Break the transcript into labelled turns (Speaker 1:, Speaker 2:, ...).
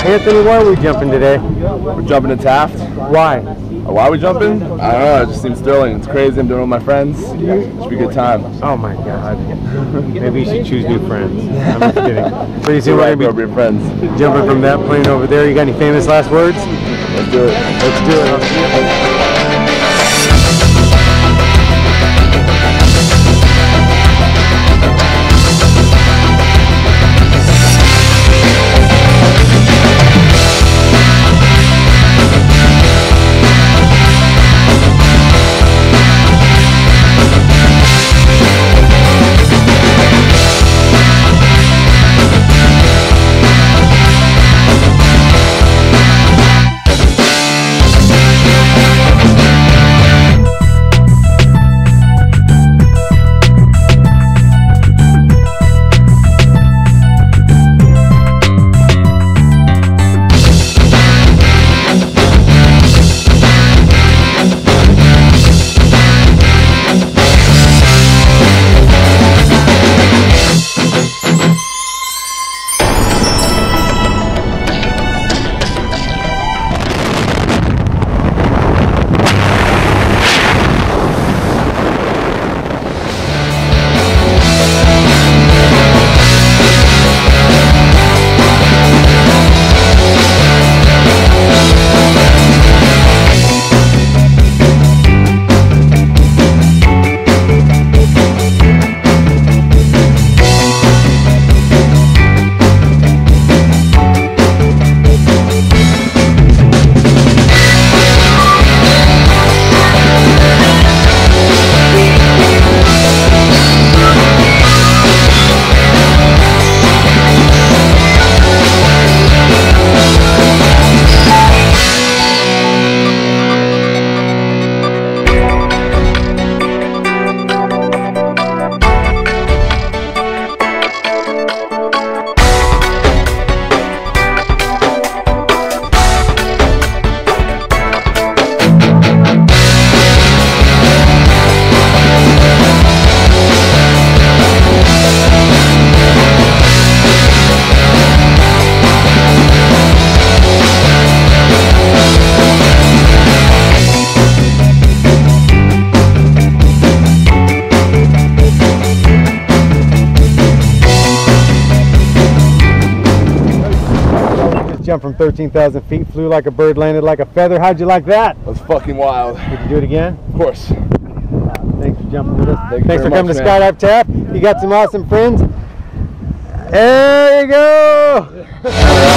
Speaker 1: Anthony, why are we jumping today?
Speaker 2: We're jumping to Taft.
Speaker 1: Why?
Speaker 2: Why are we jumping? I don't know, it just seems thrilling. It's crazy, I'm doing it with my friends. It should be a good time.
Speaker 1: Oh my God. Maybe you should choose new friends. I'm just kidding. Pretty soon we're going to be
Speaker 2: friends.
Speaker 1: Jumping from that plane over there. You got any famous last words?
Speaker 2: Let's do it.
Speaker 1: Let's do it. I'll see you. Jumped from 13,000 feet, flew like a bird, landed like a feather. How'd you like that?
Speaker 2: That was fucking wild.
Speaker 1: Would you do it again?
Speaker 2: Of course.
Speaker 1: Thanks for jumping with us.
Speaker 2: Thanks
Speaker 1: for coming to Skydive Taft. You got some awesome friends. There you go.